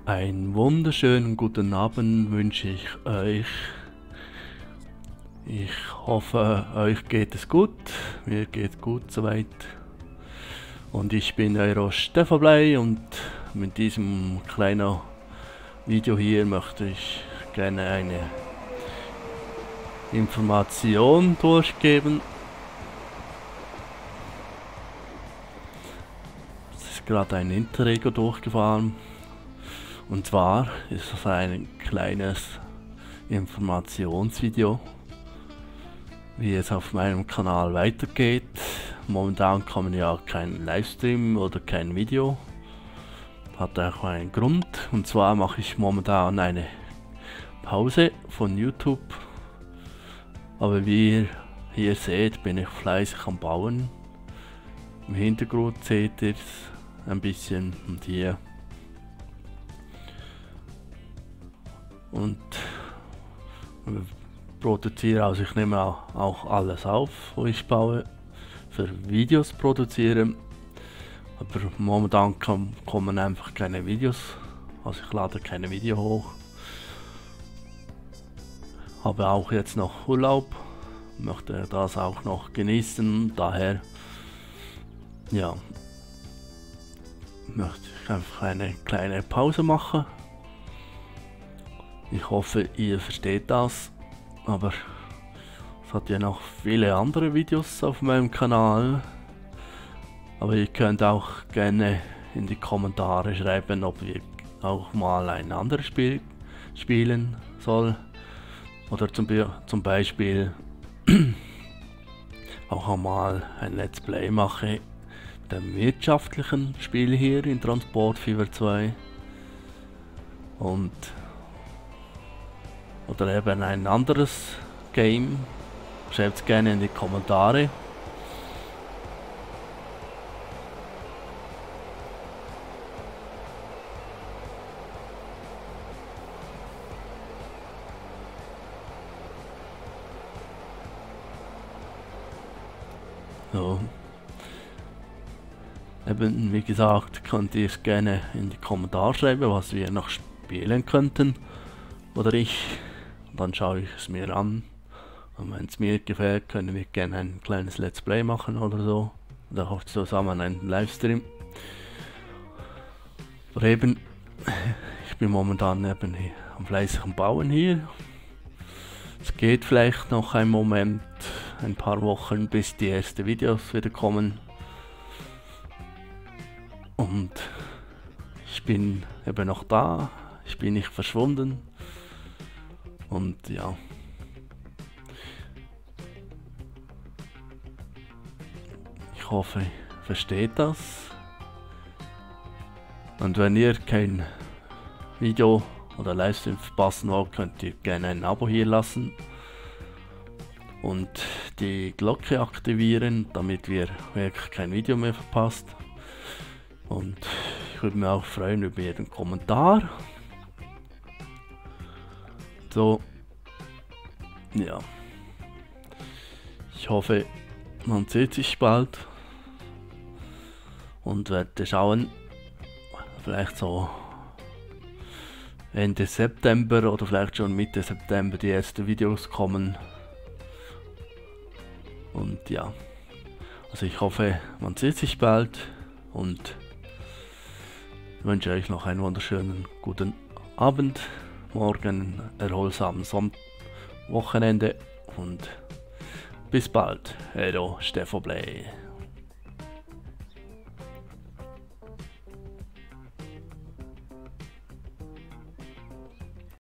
Einen wunderschönen guten Abend wünsche ich euch. Ich hoffe, euch geht es gut. Mir geht gut soweit. Und ich bin euer Stefan Blei und mit diesem kleinen Video hier möchte ich gerne eine Information durchgeben. Es ist gerade ein Interrego durchgefahren. Und zwar ist es ein kleines Informationsvideo, wie es auf meinem Kanal weitergeht. Momentan kommen ja kein Livestream oder kein Video. Hat auch einen Grund. Und zwar mache ich momentan eine Pause von YouTube. Aber wie ihr hier seht, bin ich fleißig am Bauen. Im Hintergrund seht ihr es ein bisschen und hier. Und produziere, also ich nehme auch alles auf, wo ich baue, für Videos produziere, aber momentan kommen einfach keine Videos, also ich lade keine Video hoch. Habe auch jetzt noch Urlaub, möchte das auch noch genießen, daher ja, möchte ich einfach eine kleine Pause machen. Ich hoffe, ihr versteht das, aber es hat ja noch viele andere Videos auf meinem Kanal. Aber ihr könnt auch gerne in die Kommentare schreiben, ob ich auch mal ein anderes Spiel spielen soll. Oder zum Beispiel auch einmal ein Let's Play mache mit einem wirtschaftlichen Spiel hier in Transport Fever 2. Oder eben ein anderes Game. Schreibt es gerne in die Kommentare. So. Eben, wie gesagt, könnt ihr es gerne in die Kommentare schreiben, was wir noch spielen könnten. Oder ich. Dann schaue ich es mir an. Und wenn es mir gefällt, können wir gerne ein kleines Let's Play machen oder so. Oder auch zusammen einen Livestream. Aber eben, ich bin momentan eben hier am fleißigen Bauen hier. Es geht vielleicht noch ein Moment, ein paar Wochen, bis die ersten Videos wieder kommen. Und ich bin eben noch da. Ich bin nicht verschwunden. Und ja. Ich hoffe, ihr versteht das. Und wenn ihr kein Video oder Livestream verpassen wollt, könnt ihr gerne ein Abo hier lassen. Und die Glocke aktivieren, damit ihr wirklich kein Video mehr verpasst. Und ich würde mich auch freuen über jeden Kommentar. So, ja, ich hoffe, man sieht sich bald und werde schauen, vielleicht so Ende September oder vielleicht schon Mitte September die ersten Videos kommen. Und ja, also ich hoffe, man sieht sich bald und wünsche euch noch einen wunderschönen guten Abend. Morgen erholsamen Wochenende und bis bald. Hello, Stefan Blei.